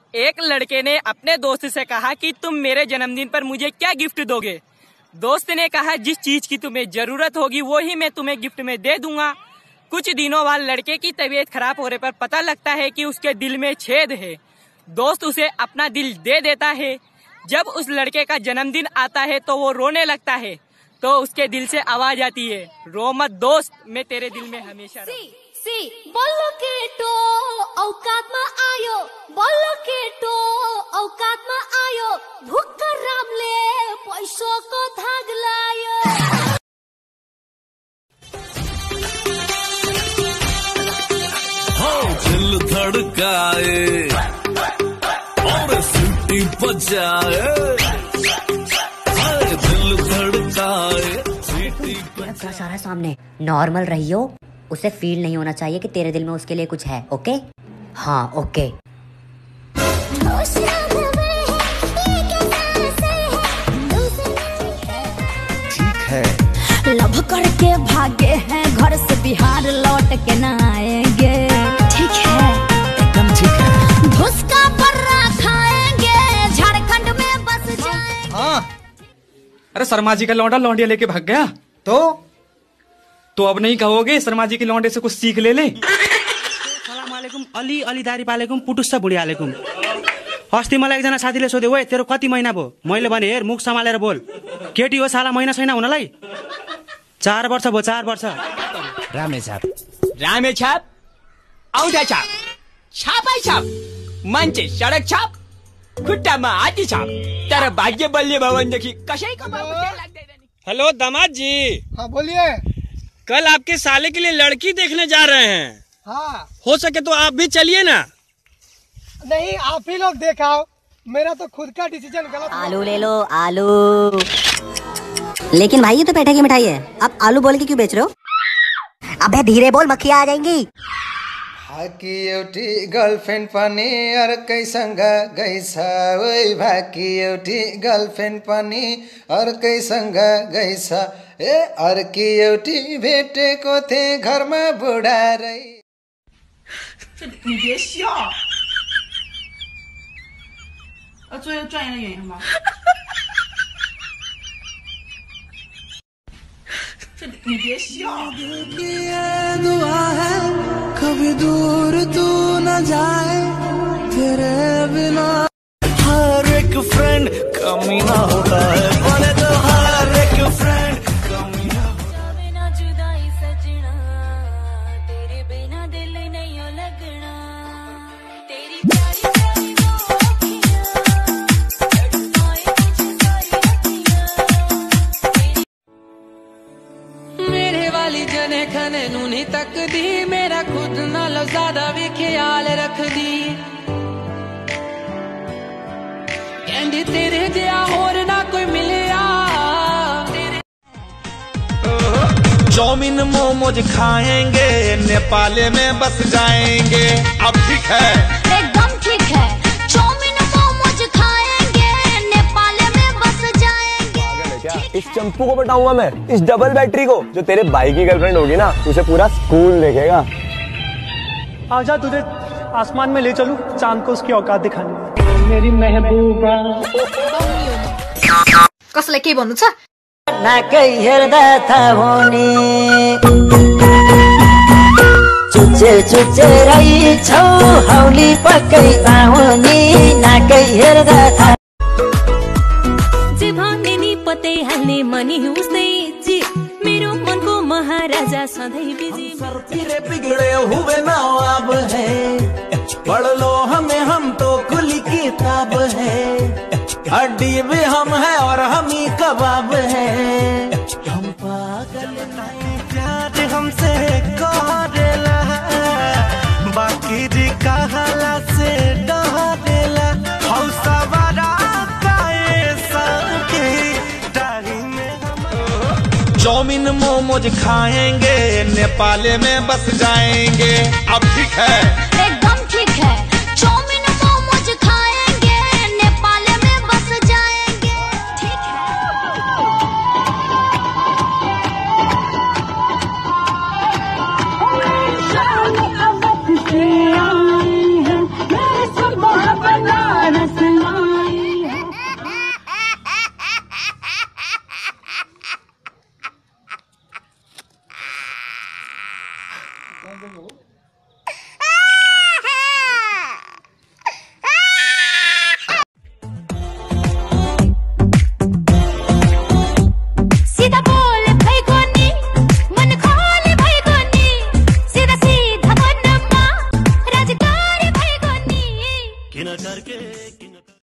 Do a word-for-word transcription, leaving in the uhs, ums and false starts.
एक लड़के ने अपने दोस्त से कहा कि तुम मेरे जन्मदिन पर मुझे क्या गिफ्ट दोगे। दोस्त ने कहा जिस चीज की तुम्हें जरूरत होगी वो ही मैं तुम्हें गिफ्ट में दे दूंगा। कुछ दिनों बाद लड़के की तबीयत खराब होने पर पता लगता है कि उसके दिल में छेद है। दोस्त उसे अपना दिल दे देता है। जब उस लड़के का जन्मदिन आता है तो वो रोने लगता है, तो उसके दिल से आवाज आती है, रो मत दोस्त, मैं तेरे दिल में हमेशा रहूंगा। सी बोलो के तो औकात में आयो, बोलो के तो औकात में आयो, भूख कर राम ले पैसों को धाग लायो। हो दिल धड़काए और सीटी बजाए, दिल धड़काए सीटी बजाए। सारा सामने नॉर्मल रहियो, उसे फील नहीं होना चाहिए कि तेरे दिल में उसके लिए कुछ है। ओके? हाँ ओके। ठीक है। लव करके भागे हैं घर से, बिहार लौट के न आएंगे। ठीक है, एकदम ठीक है। धुसका पर्रा खाएंगे, झारखंड में बस जाएंगे। हाँ। अरे शर्मा जी का लौंडा लौंडिया लेके भाग गया तो तो अब नहीं कहोगे शर्मा जी के लौंडे से कुछ सीख ले ले। सलाम अलैकुम अली अली दारी पालेकुम पुटुस्स बुढी आलेकुम। अस्ति मलाई एकजना साथीले सोध्यो, ओए तेरो कति महिना भयो? मैले भने हेर मुख सम्हालेर बोल, केटी हो साला महिना छैन हुनलाई? चार वर्ष भयो, चार वर्ष। रामेछाप रामेछाप औँठा छाप छापै छाप, मान्छे सडक छाप, खुट्टामा हात्ती छाप, तर भाग्य बलियो भवनदेखि कसैको लाग्दैन। हेलो दामाद जी। हाँ बोलिए। कल आपके साले के लिए लड़की देखने जा रहे हैं। हाँ। हो सके तो आप भी चलिए ना। नहीं, आप ही लोग देखाओ, मेरा तो खुद का डिसीजन गलत। आलू ले लो आलू। लेकिन भाई ये तो पेठे की मिठाई है, आप आलू बोल के क्यों बेच रहे हो? अबे धीरे बोल, मक्खियाँ आ जाएंगी। भाकी एउटी गर्लफ्रेन्ड पनि अर्कैसँग गइछ, ओइ भाकी एउटी गर्लफ्रेन्ड पनि अर्कैसँग गइछ, ए अर्की एउटी भेटेको थिए घरमा बुढारै। 你别笑，呃，做一个专业的演员吧。这你别笑。 दुआ है कभी दूर तू न जाए, तेरे बिना हर एक फ्रेंड कमीना होता है, बोले तो हर एक फ्रेंड कमीना होता है। बिना जुदाई सजना, तेरे बिना दिल नहीं लगना, तेरी प्यारी प्यारी दो अखियां, तड़पाए मुझे सारी अखियां। मेरे वाली जने खने नूनी तक दी, मेरा खुद नालों ज्यादा भी ख्याल रख दी, कहंदी तेरे जिया होर ना कोई मिलिया। चाउमीन मोमोज खाएंगे, नेपाल में बस जाएंगे, अब ठीक है? एकदम ठीक है। चाउमीन मोमोज खाएंगे, नेपाल में बस जाएंगे। क्या इस चंपू को बताऊंगा मैं, इस डबल बैटरी को, जो तेरे भाई की गर्लफ्रेंड होगी ना, उसे पूरा स्कूल देखेगा। आजा तुझे आसमान में ले चलूं, चांद को उसकी औकात दिखाने। मेरी महबूबा। कसले के भन्नु छ? नाकै हेर्दा थाहा हुने, चुचे चुचे रहेछौ हौली पक्कै आउने, नाकै हेर्दा थाहा। जे भन्ने नि पतै हाल्ने मनी उस्तै जी, मेरो मनको महाराजा सधैँ बिजी। फिरे बिगड़े हुए नवाब है, पढ़ लो हमें हम तो खुली किताब है, हड्डी भी हम है और हम ही कबाब है। हम पागल नहीं, प्यार हमसे करेला, बाकी जी कहला से डरेला, हौसवारा काए संगे डाही में हम। चाउमीन मोमोज खाएंगे, नेपाल में बस जाएंगे, अब ठीक है?